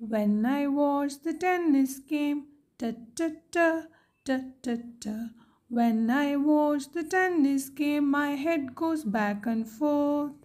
When I watch the tennis game, ta ta ta, ta ta ta. When I watch the tennis game, my head goes back and forth.